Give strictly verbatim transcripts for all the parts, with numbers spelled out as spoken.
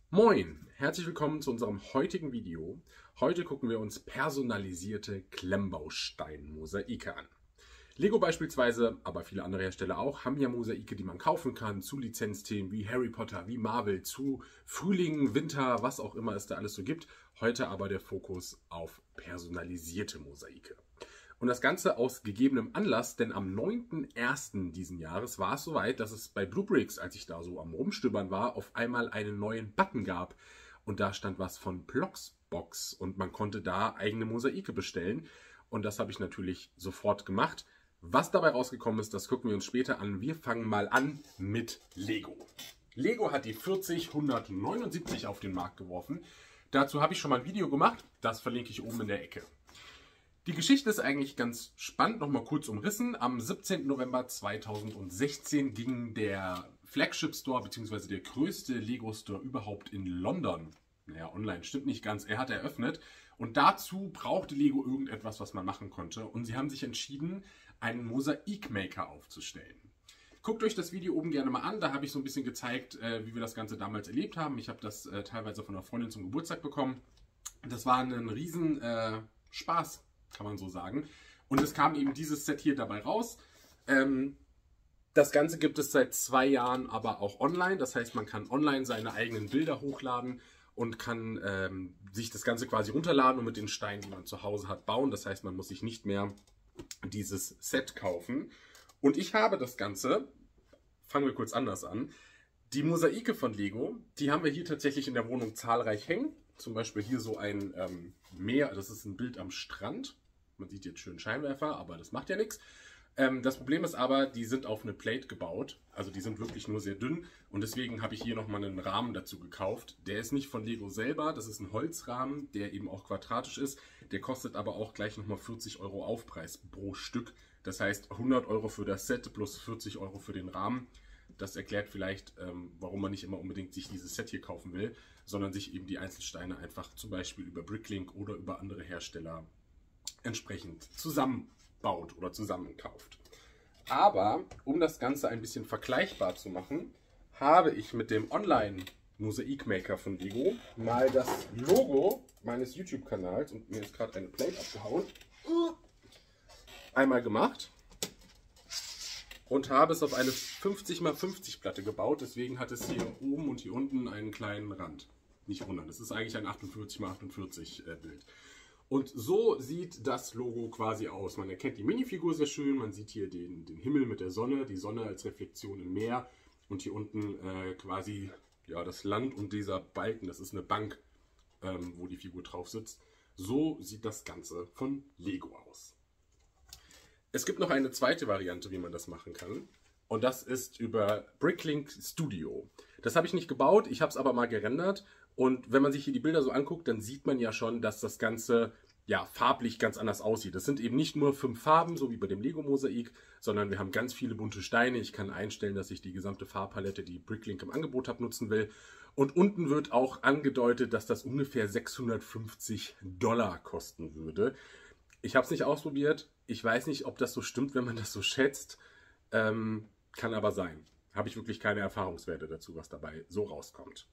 Moin, herzlich willkommen zu unserem heutigen Video. Heute gucken wir uns personalisierte Klemmbaustein-Mosaike an. Lego beispielsweise, aber viele andere Hersteller auch, haben ja Mosaike, die man kaufen kann zu Lizenzthemen wie Harry Potter, wie Marvel, zu Frühling, Winter, was auch immer es da alles so gibt. Heute aber der Fokus auf personalisierte Mosaike. Und das Ganze aus gegebenem Anlass, denn am neunten ersten diesen Jahres war es soweit, dass es bei Bluebricks, als ich da so am Rumstöbern war, auf einmal einen neuen Button gab. Und da stand was von Bloxbox und man konnte da eigene Mosaike bestellen. Und das habe ich natürlich sofort gemacht. Was dabei rausgekommen ist, das gucken wir uns später an. Wir fangen mal an mit Lego. Lego hat die vierzig hundertneunundsiebzig auf den Markt geworfen. Dazu habe ich schon mal ein Video gemacht, das verlinke ich oben in der Ecke. Die Geschichte ist eigentlich ganz spannend, nochmal kurz umrissen. Am siebzehnten November zweitausendsechzehn ging der Flagship Store bzw. der größte Lego Store überhaupt in London. Naja, online stimmt nicht ganz, er hat eröffnet. Und dazu brauchte Lego irgendetwas, was man machen konnte. Und sie haben sich entschieden, einen Mosaikmaker aufzustellen. Guckt euch das Video oben gerne mal an, da habe ich so ein bisschen gezeigt, wie wir das Ganze damals erlebt haben. Ich habe das teilweise von einer Freundin zum Geburtstag bekommen. Das war ein riesen äh, Spaß. Kann man so sagen. Und es kam eben dieses Set hier dabei raus. Ähm, das Ganze gibt es seit zwei Jahren aber auch online. Das heißt, man kann online seine eigenen Bilder hochladen und kann ähm, sich das Ganze quasi runterladen und mit den Steinen, die man zu Hause hat, bauen. Das heißt, man muss sich nicht mehr dieses Set kaufen. Und ich habe das Ganze, fangen wir kurz anders an, die Mosaike von Lego, die haben wir hier tatsächlich in der Wohnung zahlreich hängen. Zum Beispiel hier so ein ähm, Meer, das ist ein Bild am Strand. Man sieht jetzt schön Scheinwerfer, aber das macht ja nichts. Ähm, das Problem ist aber, die sind auf eine Plate gebaut. Also die sind wirklich nur sehr dünn. Und deswegen habe ich hier nochmal einen Rahmen dazu gekauft. Der ist nicht von Lego selber, das ist ein Holzrahmen, der eben auch quadratisch ist. Der kostet aber auch gleich nochmal vierzig Euro Aufpreis pro Stück. Das heißt hundert Euro für das Set plus vierzig Euro für den Rahmen. Das erklärt vielleicht, ähm, warum man nicht immer unbedingt sich dieses Set hier kaufen will, sondern sich eben die Einzelsteine einfach zum Beispiel über Bricklink oder über andere Hersteller entsprechend zusammenbaut oder zusammenkauft. Aber um das Ganze ein bisschen vergleichbar zu machen, habe ich mit dem Online-Mosaikmaker von Lego mal das Logo meines YouTube-Kanals, und mir ist gerade eine Plate abgehauen, einmal gemacht. Und habe es auf eine fünfzig mal fünfzig Platte gebaut, deswegen hat es hier oben und hier unten einen kleinen Rand. Nicht wundern, das ist eigentlich ein achtundvierzig mal achtundvierzig Bild. Und so sieht das Logo quasi aus. Man erkennt die Minifigur sehr schön, man sieht hier den, den Himmel mit der Sonne, die Sonne als Reflexion im Meer und hier unten äh, quasi ja, das Land und dieser Balken, das ist eine Bank, ähm, wo die Figur drauf sitzt. So sieht das Ganze von Lego aus. Es gibt noch eine zweite Variante, wie man das machen kann. Und das ist über Bricklink Studio. Das habe ich nicht gebaut, ich habe es aber mal gerendert. Und wenn man sich hier die Bilder so anguckt, dann sieht man ja schon, dass das Ganze ja farblich ganz anders aussieht. Das sind eben nicht nur fünf Farben, so wie bei dem Lego-Mosaik, sondern wir haben ganz viele bunte Steine. Ich kann einstellen, dass ich die gesamte Farbpalette, die Bricklink im Angebot hat, nutzen will. Und unten wird auch angedeutet, dass das ungefähr sechshundertfünfzig Dollar kosten würde. Ich habe es nicht ausprobiert. Ich weiß nicht, ob das so stimmt, wenn man das so schätzt. Ähm, kann aber sein. Habe ich wirklich keine Erfahrungswerte dazu, was dabei so rauskommt.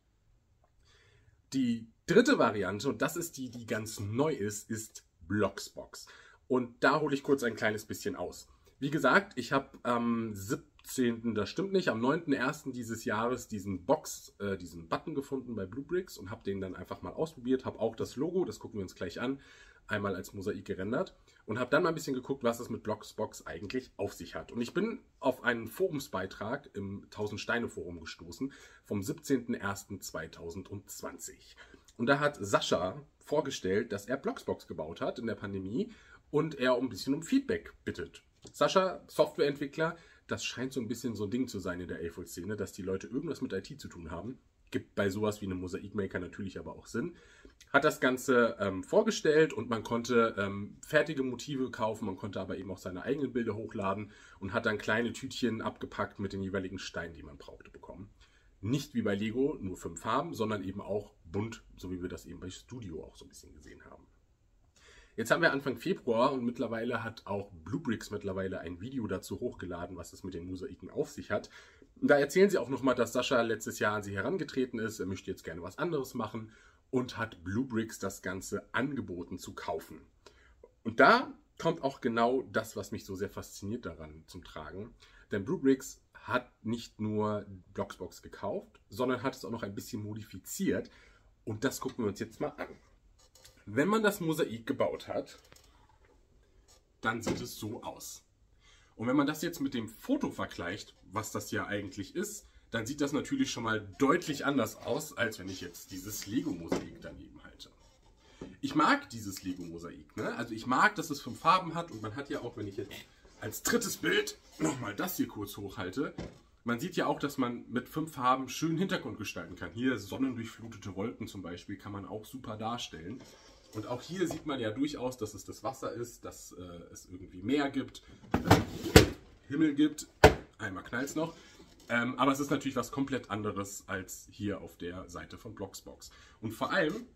Die dritte Variante, und das ist die, die ganz neu ist, ist Bloxbox. Und da hole ich kurz ein kleines bisschen aus. Wie gesagt, ich habe am siebzehnten, das stimmt nicht, am neunten ersten dieses Jahres diesen Box, äh, diesen Button gefunden bei Bluebricks und habe den dann einfach mal ausprobiert. Habe auch das Logo, das gucken wir uns gleich an, einmal als Mosaik gerendert und habe dann mal ein bisschen geguckt, was es mit Bloxbox eigentlich auf sich hat. Und ich bin auf einen Forumsbeitrag im tausend-Steine-Forum gestoßen vom siebzehnten ersten zweitausendzwanzig. Und da hat Sascha vorgestellt, dass er Bloxbox gebaut hat in der Pandemie und er ein bisschen um Feedback bittet. Sascha, Softwareentwickler, das scheint so ein bisschen so ein Ding zu sein in der A F O L-Szene, dass die Leute irgendwas mit I T zu tun haben. Gibt bei sowas wie einem Mosaikmaker natürlich aber auch Sinn. Hat das Ganze ähm, vorgestellt und man konnte ähm, fertige Motive kaufen, man konnte aber eben auch seine eigenen Bilder hochladen und hat dann kleine Tütchen abgepackt mit den jeweiligen Steinen, die man brauchte, bekommen. Nicht wie bei Lego, nur fünf Farben, sondern eben auch bunt, so wie wir das eben bei Studio auch so ein bisschen gesehen haben. Jetzt haben wir Anfang Februar und mittlerweile hat auch Bluebricks mittlerweile ein Video dazu hochgeladen, was es mit den Mosaiken auf sich hat. Und da erzählen sie auch nochmal, dass Sascha letztes Jahr an sie herangetreten ist, er möchte jetzt gerne was anderes machen und hat Bluebricks das Ganze angeboten zu kaufen. Und da kommt auch genau das, was mich so sehr fasziniert daran zum Tragen. Denn Bluebricks hat nicht nur Bloxbox gekauft, sondern hat es auch noch ein bisschen modifiziert. Und das gucken wir uns jetzt mal an. Wenn man das Mosaik gebaut hat, dann sieht es so aus. Und wenn man das jetzt mit dem Foto vergleicht, was das ja eigentlich ist, dann sieht das natürlich schon mal deutlich anders aus, als wenn ich jetzt dieses Lego-Mosaik daneben halte. Ich mag dieses Lego-Mosaik, ne? Also ich mag, dass es fünf Farben hat und man hat ja auch, wenn ich jetzt als drittes Bild nochmal das hier kurz hochhalte, man sieht ja auch, dass man mit fünf Farben schön Hintergrund gestalten kann. Hier sonnendurchflutete Wolken zum Beispiel kann man auch super darstellen. Und auch hier sieht man ja durchaus, dass es das Wasser ist, dass äh, es irgendwie Meer gibt, äh, Himmel gibt, einmal knallt es noch. Ähm, aber es ist natürlich was komplett anderes als hier auf der Seite von Bloxbox. Und vor allem,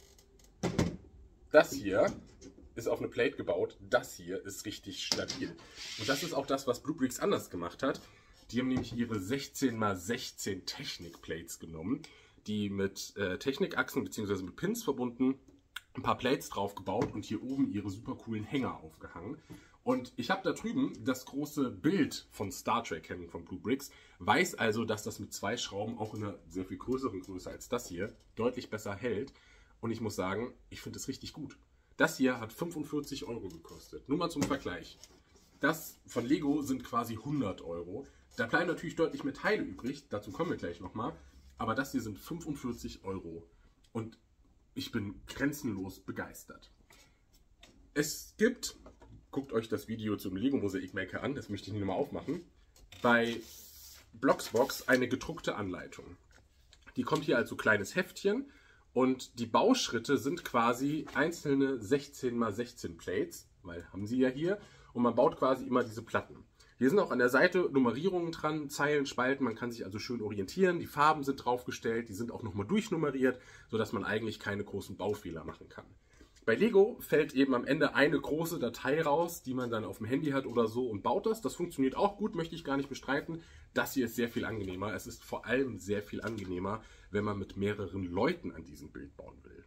das hier ist auf eine Plate gebaut, das hier ist richtig stabil. Und das ist auch das, was Bluebricks anders gemacht hat. Die haben nämlich ihre sechzehn mal sechzehn Technik-Plates genommen, die mit äh, Technikachsen bzw. mit Pins verbunden, ein paar Plates drauf gebaut und hier oben ihre super coolen Hänger aufgehangen. Und ich habe da drüben das große Bild von Star Trek hängen von Bluebricks, weiß also, dass das mit zwei Schrauben auch in einer sehr viel größeren Größe als das hier deutlich besser hält. Und ich muss sagen, ich finde es richtig gut. Das hier hat fünfundvierzig Euro gekostet. Nur mal zum Vergleich. Das von Lego sind quasi hundert Euro. Da bleiben natürlich deutlich mehr Teile übrig, dazu kommen wir gleich nochmal. Aber das hier sind fünfundvierzig Euro. Und ich bin grenzenlos begeistert. Es gibt, guckt euch das Video zum Lego Mosaik Maker an, das möchte ich nicht nochmal aufmachen, bei Bloxbox eine gedruckte Anleitung. Die kommt hier als so kleines Heftchen und die Bauschritte sind quasi einzelne sechzehn mal sechzehn Plates, weil haben sie ja hier, und man baut quasi immer diese Platten. Hier sind auch an der Seite Nummerierungen dran, Zeilen, Spalten, man kann sich also schön orientieren, die Farben sind draufgestellt, die sind auch nochmal durchnummeriert, sodass man eigentlich keine großen Baufehler machen kann. Bei Lego fällt eben am Ende eine große Datei raus, die man dann auf dem Handy hat oder so und baut das. Das funktioniert auch gut, möchte ich gar nicht bestreiten. Das hier ist sehr viel angenehmer. Es ist vor allem sehr viel angenehmer, wenn man mit mehreren Leuten an diesem Bild bauen will.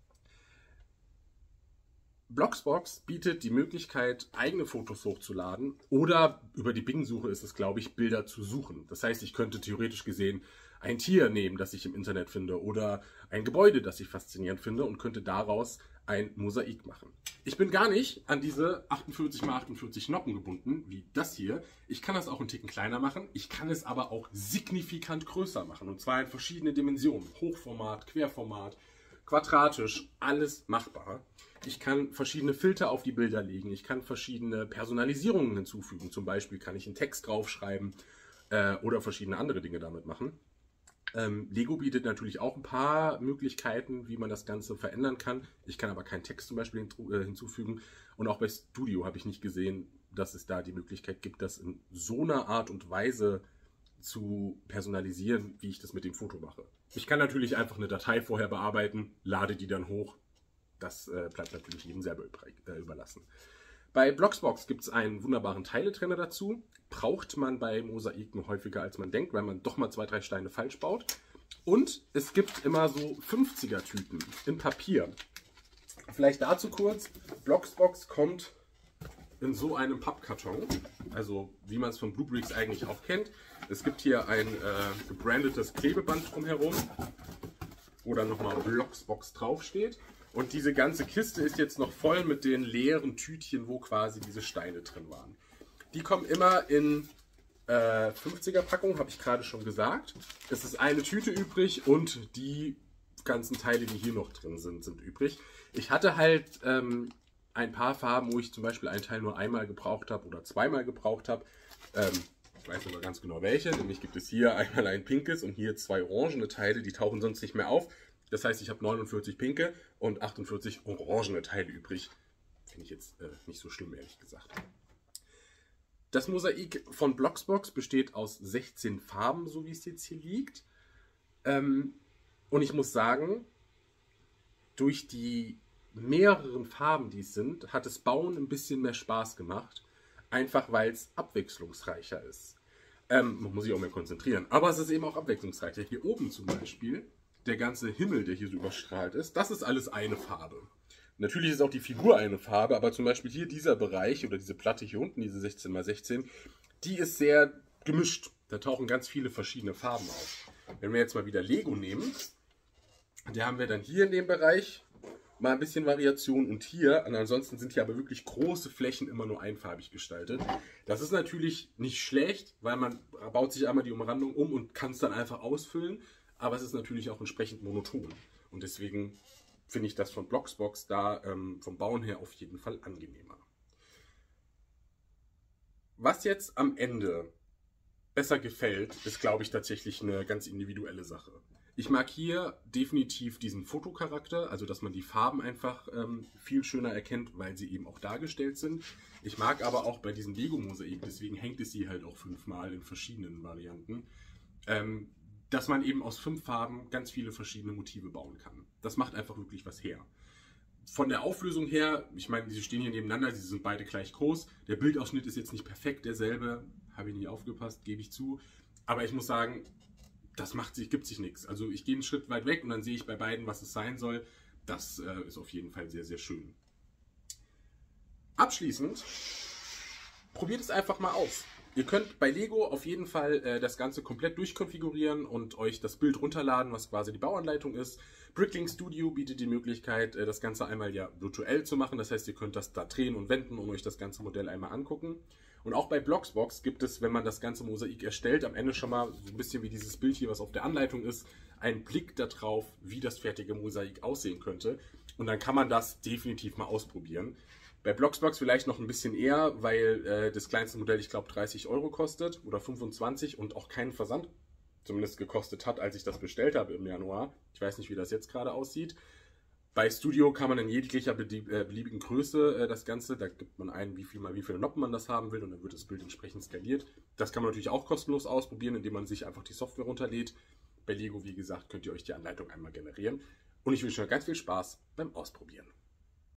Bloxbox bietet die Möglichkeit, eigene Fotos hochzuladen oder über die Bing-Suche ist es, glaube ich, Bilder zu suchen. Das heißt, ich könnte theoretisch gesehen ein Tier nehmen, das ich im Internet finde oder ein Gebäude, das ich faszinierend finde und könnte daraus ein Mosaik machen. Ich bin gar nicht an diese achtundvierzig mal achtundvierzig Noppen gebunden, wie das hier. Ich kann das auch einen Ticken kleiner machen, ich kann es aber auch signifikant größer machen und zwar in verschiedene Dimensionen. Hochformat, Querformat, quadratisch, alles machbar. Ich kann verschiedene Filter auf die Bilder legen, ich kann verschiedene Personalisierungen hinzufügen. Zum Beispiel kann ich einen Text draufschreiben äh, oder verschiedene andere Dinge damit machen. Ähm, Lego bietet natürlich auch ein paar Möglichkeiten, wie man das Ganze verändern kann. Ich kann aber keinen Text zum Beispiel hinzufügen. Und auch bei Studio habe ich nicht gesehen, dass es da die Möglichkeit gibt, das in so einer Art und Weise zu personalisieren, wie ich das mit dem Foto mache. Ich kann natürlich einfach eine Datei vorher bearbeiten, lade die dann hoch. Das äh, bleibt natürlich jedem selber äh, überlassen. Bei Bloxbox gibt es einen wunderbaren Teiletrenner dazu. Braucht man bei Mosaiken häufiger als man denkt, weil man doch mal zwei, drei Steine falsch baut. Und es gibt immer so fünfziger Tüten in Papier. Vielleicht dazu kurz, Bloxbox kommt in so einem Pappkarton, also wie man es von Bluebricks eigentlich auch kennt. Es gibt hier ein äh, gebrandetes Klebeband drumherum, wo dann nochmal Bloxbox draufsteht. Und diese ganze Kiste ist jetzt noch voll mit den leeren Tütchen, wo quasi diese Steine drin waren. Die kommen immer in äh, fünfziger Packung, habe ich gerade schon gesagt. Es ist eine Tüte übrig und die ganzen Teile, die hier noch drin sind, sind übrig. Ich hatte halt ähm, ein paar Farben, wo ich zum Beispiel einen Teil nur einmal gebraucht habe oder zweimal gebraucht habe. Ähm, ich weiß aber ganz genau welche, nämlich gibt es hier einmal ein pinkes und hier zwei orangene Teile, die tauchen sonst nicht mehr auf. Das heißt, ich habe neunundvierzig pinke und achtundvierzig orangene Teile übrig. Finde ich jetzt äh, nicht so schlimm, ehrlich gesagt. Das Mosaik von Bloxbox besteht aus sechzehn Farben, so wie es jetzt hier liegt. Ähm, und ich muss sagen, durch die mehreren Farben, die es sind, hat das Bauen ein bisschen mehr Spaß gemacht. Einfach weil es abwechslungsreicher ist. Ähm, man muss sich auch mehr konzentrieren. Aber es ist eben auch abwechslungsreicher. Hier oben zum Beispiel, der ganze Himmel, der hier so überstrahlt ist, das ist alles eine Farbe. Natürlich ist auch die Figur eine Farbe, aber zum Beispiel hier dieser Bereich oder diese Platte hier unten, diese sechzehn mal sechzehn, die ist sehr gemischt. Da tauchen ganz viele verschiedene Farben auf. Wenn wir jetzt mal wieder Lego nehmen, da haben wir dann hier in dem Bereich mal ein bisschen Variation und hier, und ansonsten sind hier aber wirklich große Flächen immer nur einfarbig gestaltet. Das ist natürlich nicht schlecht, weil man baut sich einmal die Umrandung um und kann es dann einfach ausfüllen, aber es ist natürlich auch entsprechend monoton. Und deswegen finde ich das von Bloxbox da ähm, vom Bauen her auf jeden Fall angenehmer. Was jetzt am Ende besser gefällt, ist, glaube ich, tatsächlich eine ganz individuelle Sache. Ich mag hier definitiv diesen Fotocharakter, also dass man die Farben einfach ähm, viel schöner erkennt, weil sie eben auch dargestellt sind. Ich mag aber auch bei diesem Lego-Mosaik, deswegen hängt es sie halt auch fünfmal in verschiedenen Varianten, ähm, dass man eben aus fünf Farben ganz viele verschiedene Motive bauen kann. Das macht einfach wirklich was her. Von der Auflösung her, ich meine, sie stehen hier nebeneinander, sie sind beide gleich groß. Der Bildausschnitt ist jetzt nicht perfekt derselbe, habe ich nicht aufgepasst, gebe ich zu. Aber ich muss sagen, das macht sich, gibt sich nichts. Also ich gehe einen Schritt weit weg und dann sehe ich bei beiden, was es sein soll. Das äh, ist auf jeden Fall sehr, sehr schön. Abschließend, probiert es einfach mal aus. Ihr könnt bei Lego auf jeden Fall äh, das Ganze komplett durchkonfigurieren und euch das Bild runterladen, was quasi die Bauanleitung ist. Bricklink Studio bietet die Möglichkeit, äh, das Ganze einmal ja virtuell zu machen. Das heißt, ihr könnt das da drehen und wenden und euch das ganze Modell einmal angucken. Und auch bei Bloxbox gibt es, wenn man das ganze Mosaik erstellt, am Ende schon mal so ein bisschen wie dieses Bild hier, was auf der Anleitung ist, einen Blick darauf, wie das fertige Mosaik aussehen könnte. Und dann kann man das definitiv mal ausprobieren. Bei Bloxbox vielleicht noch ein bisschen eher, weil äh, das kleinste Modell, ich glaube, dreißig Euro kostet oder fünfundzwanzig und auch keinen Versand zumindest gekostet hat, als ich das bestellt habe im Januar. Ich weiß nicht, wie das jetzt gerade aussieht. Bei Studio kann man in jeglicher beliebigen Größe äh, das Ganze, da gibt man ein, wie viel mal wie viele Noppen man das haben will und dann wird das Bild entsprechend skaliert. Das kann man natürlich auch kostenlos ausprobieren, indem man sich einfach die Software runterlädt. Bei Lego, wie gesagt, könnt ihr euch die Anleitung einmal generieren. Und ich wünsche euch ganz viel Spaß beim Ausprobieren.